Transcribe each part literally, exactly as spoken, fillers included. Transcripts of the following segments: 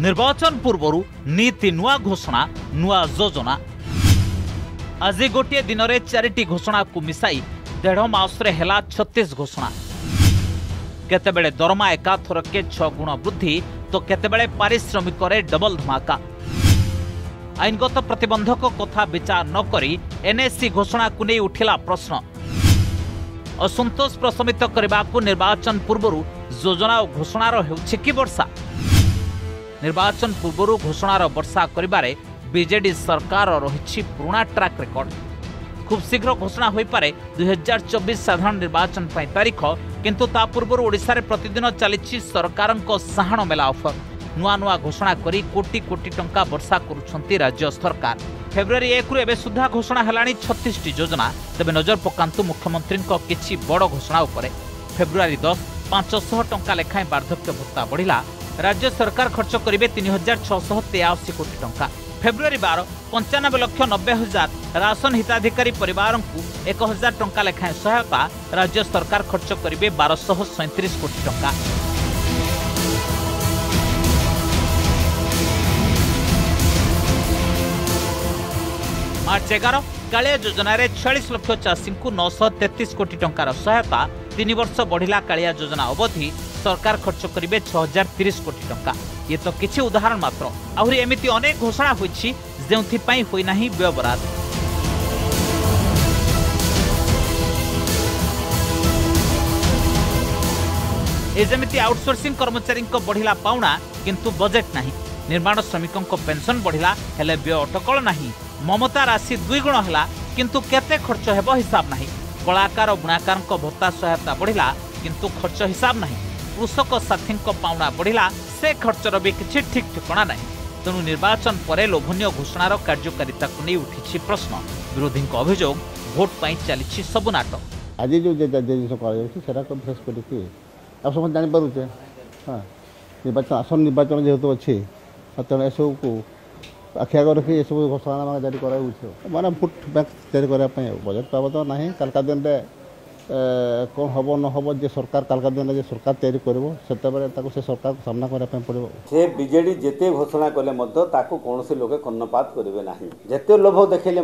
निर्वाचन पूर्व नीति नुआ घोषणा नुआ योजना आज गोटे दिन में चारिटी घोषणा को मिसाई देढ़ मासरे हेला छत्तीस घोषणा केतेबेले दरमा एकाथरके छ गुण वृद्धि तो केतेबेले पारिश्रमिक डबल धमाका आईनगत प्रतिबंधक कथा विचार न करी एनएससी घोषणा को नहीं उठिला प्रश्न असंतोष प्रशमित करने को निर्वाचन पूर्व योजना और घोषणार हेउछि कि वर्षा निर्वाचन पूर्व घोषणार वर्षा करिबारे बीजेडी सरकार रही पुराना ट्रैक रेकर्ड खूब शीघ्र घोषणा हो पारे दुई हजार चौबीस साधारण निर्वाचन तारीख किंतु ता पूर्व ओडिशा रे प्रतिदिन चली सरकार साहाण मेला ऑफर नुआ नुआ घोषणा करी कोटी कोटी टंका वर्षा करुछंती राज्य सरकार फेब्रुआरी एक रु एबे सुधा घोषणा हेलानी छत्तीस टी योजना तेबे नजर पकांतु मुख्यमंत्री किछि बड़ घोषणा उपरे फेब्रुआरी दस पांच सौ टंका लेखाएं वार्धक्य भत्ता बढ़िला राज्य सरकार खर्च करेंगे तीन हजार छःश तेयाशी कोटी टंका फेब्रुआरी बारह पंचानबे लक्ष नब्बे हजार राशन हिताधिकारी परिवार को एक हजार टंका लेखाएं सहायता राज्य सरकार खर्च करेंगे बारश सैंतीस कोटी टंका मार्च एगार कालिया योजना रे छियालीस लक्ष चाषी को नौश तेतीस कोटी टंकार सहायता तीन वर्ष बढ़िला कालिया योजना अवधि सरकार खर्च करेंगे छह हजार तीस कोटी टंका ये तो किसी उदाहरण मात्र आहरी एमिति अनेक घोषणा होइछि जेउथिपाई होई नाही व्यवराद ए जेमिति आउटसोर्सिंग कर्मचारी बढ़िला पाउना किंतु बजेट नाही निर्माण श्रमिकों पेंशन बढ़िला हेले व्यय अटकल नाही ममता राशि दुई गुण है किंतु केते खर्च हेबो हिसाब नहीं कलाकार और बुणाकार भत्ता सहायता बढ़िला किंतु खर्च हिसाब नहीं कृषक साथी पाउना बढ़िला से खर्चर भी किसी ठीक ठिकाना नहीं तेणु निर्वाचन पर लोभनीय घोषणार कार्यकारिता को नहीं उठी प्रश्न विरोधी अभियोग भोट पाई चली सबु नाटक आज जो जिन समस्त जापारे हाँ निर्वाचन आसन निर्वाचन जेहेतु अच्छी तेणु एसबू को आखि आगे रखी ये सब घोषणा जारी कर भोट बैंक जारी करने बजेट बाबद ना कालका दिन में कौन हम न हम जे सरकार कालका दिन में सरकार तैयारी कर से सरकार को सामना करने पड़ो से बीजेडी जिते घोषणा कले कौन लोग कर्णपात करेंगे ना जिते लोभ देखले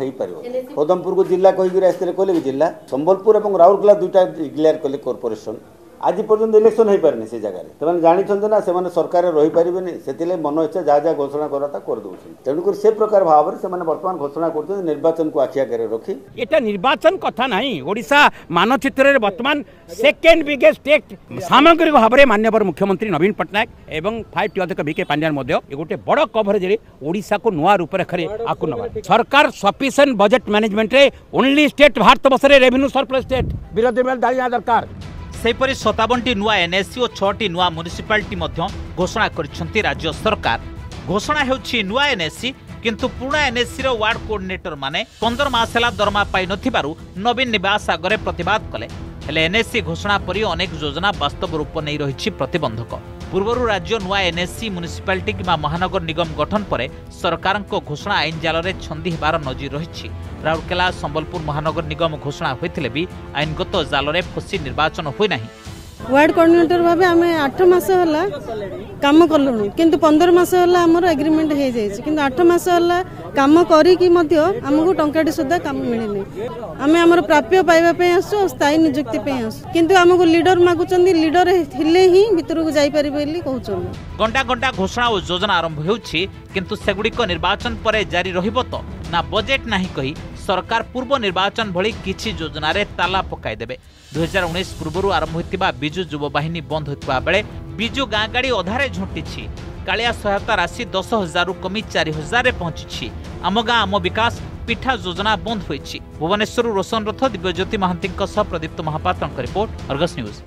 पदमपुर को जिला कहीकि कले जिला संबलपुर और राउरकेला दुईटा डिक्लेयर कले कॉर्पोरेशन आज पर्यंत इलेक्शन हो पारे से जगह से जानते ना से सरकार रही पारे से मन इच्छा जहाँ जहाँ घोषणा करता करदे तेणुक से प्रकार भाव से बर्तमान घोषणा कर निर्वाचन को आखि आगे रखी ये निर्वाचन कथा नहीं ओडिशा मानचित्र बर्तमान सेकेंड बिगेस्ट स्टेट सामग्रिक भाव में माननीय मुख्यमंत्री नवीन पट्टनायक एवं फाइव टी अध्यक्ष विके पांड्यान गोटे बड़ कवरेज ओडिशा को नुआ रूपरेखा आकु नवा सरकार सफिशिएंट बजेट मैनेजमेंट रे only state Bharatvarsha revenue surplus state विरोधी में दालिया दरकार सेपरी सतावन टी नुआ एनएससी और छह टी नुआ म्युनिसिपालिटी घोषणा करिसेंती राज्य सरकार घोषणा हेउछि नुआ एनएससी किंतु पुराना एनएससी रो वार्ड कोऑर्डिनेटर माने पंद्रह मास हेला दरमा पाई नथिबारु नवीन निवास आगरे प्रतिवाद कले हेले एनएससी घोषणा परी अनेक योजना वास्तव रूप नहीं रही प्रतिबंधक पूर्व राज्य नुआ एनएससी म्युनिसिपालिटी किंवा महानगर निगम गठन पर सरकार घोषणा आईन जाल में छंदी होबार नजीर रही राउरकेला संबलपुर महानगर निगम घोषणा होते भी आईनगत जाल में फसी निर्वाचन हुई ना वार्ड कोऑर्डिनेटर भाव आम आठ मस है कम कलुणु किंतु पंद्रह मस है आमर एग्रीमेंट हो जाए आठ मस है कम करमको टंकाटी सुधा कम मिलनी आम आम प्राप्य पाइबापी आसु स्थायी निजुक्ति आसु किंतु आमको लीडर मागुंट लीडर हेले ही भितर को जापर कहते घंटा घंटा घोषणा और योजना आरंभ होउछि किंतु सेगुड़िक निर्वाचन पर जारी रहिबो तो ना बजेट नाही कही सरकार पूर्व निर्वाचन भली किछि योजना रे ताला पकाई देबे दुई हजार उन्नीस पूर्व आरंभ होइतिबा बिजु युवा बाहिनी बंद होइतिबा बेले बिजु गाँ गाड़ी अधारे झुंटिछि कालिया सहायता राशि दस हजार रु कमी चार हजार रे पहुंची आम गाँ आम विकास पिठा योजना बंद होइछि भुवनेश्वर रोशन रथ दिव्यज्योति महांती प्रदीप्त महापात्र रिपोर्ट अर्गस न्यूज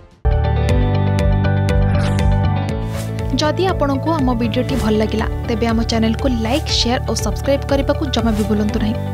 जदि आपंक आम भिडी भल लगा तेब आम चैनल को लाइक शेयर और सब्सक्राइब करने को जमा भी भूलु नहीं।